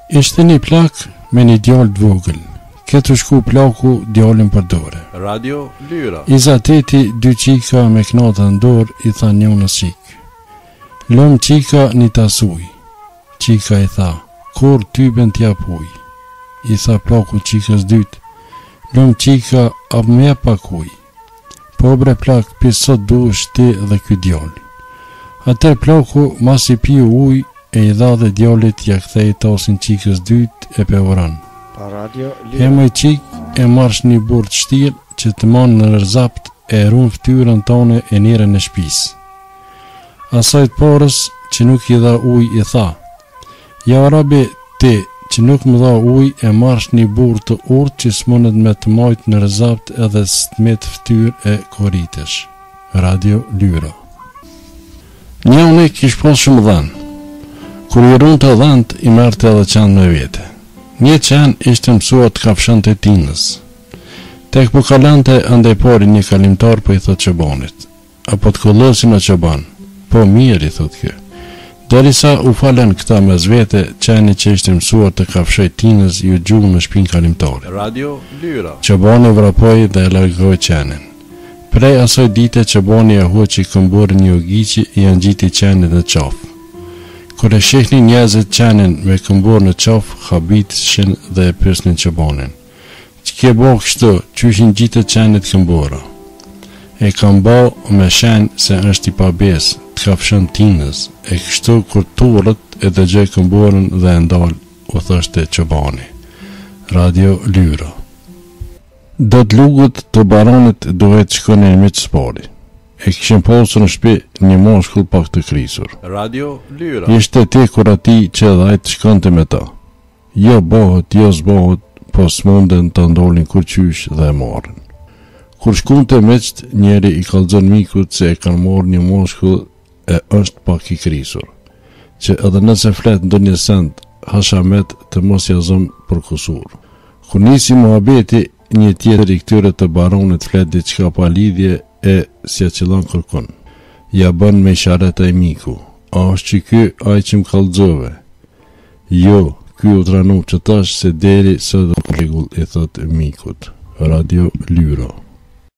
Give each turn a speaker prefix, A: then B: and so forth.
A: Ishte një plak me një djalë të vogël. Këtë shku plaku djalin për dore.
B: Radio Lyra.
A: I zateti 2 qika me knata në dorë, i tha njënës qik. Lëm qika një tasuj. Qika i tha, kur tyben t'ja puj. I tha plaku qikës dytë, lëm qika ap me pakuj. Po bre plak, pisot duesh ti dhe ky djallë. Atër plaku mas i piu uj, e i dha dhe djallit ja kthej tasin qikës dytë e pe oran. E më qik e marsh një burë të shtirë që të manë në rëzapt e runë ftyrën tone e nire në shpis. Asajt porës që nuk i dha uj i tha, ja arabi ti që nuk më dha uj e marsh një burë të urtë që s'monet me të majtë në rëzapt edhe s'tmet ftyrë e koritesh. Radio Lyra. Një unë kish pos shumë dhanë. Kur i runë të dhënt, i mërte edhe qanë me vete. Një qanë ishte mësua të kafshën të tinës. Tek po kalante andej pori një kalimtar po i thot Çobanit. Apo të kollosin o Çoban? Po mirë, i thot kjo. Derisa u falen këta me zvete, qani që ishte mësuar të kafshoj tinës ju gjuhë në shpinë kalimtare.
B: Radio Lyra.
A: Çobani vrapoi dhe e largoi qanin. Prej asoj dite Çobani e hoqi këmborin një ogiqi i angjiti qanin në qafë. Kur e shihni njerëzit qanin me këmbor në qafë, habitshin dhe e pyesnin Çobanin. Që ke bo kështu, qyshin gjitë qanit këmbora? E kam bo me shenë se është i pabes, të kafshën tinës, e kështu kur turët e dëgjoj këmborën dhe e ndalë, u thoshte Çobani. Radio Lyra. Do të lugut të baronit duhet shkonin me që spari. E kishin posur në shtëpi një moshkull pak të krisur.
B: Radio Lyra.
A: Ishte ti kur ati që edhe ai të shkonte me ta. Jo bëhet, jo s'bëhet, po s'munden të ndolin kur qysh dhe e marrin. Kur shkunte meqt, njeri i kallzon mikut se e kanë marrë një moshkull e është pak i krisur, që edhe nëse flet ndonjë send, hashamet të mos ja zëm për kusur. Kur nisi muhabeti, një tjetër i këtyre të baronit flet diçka pa lidhje e si a qëllon kërkon. Ja bën me ishareta e miku. A është që ky ai që më kallzove? Jo, ky u tranu që tash se deri së dhe rregull, i thot mikut. Radio Lyra.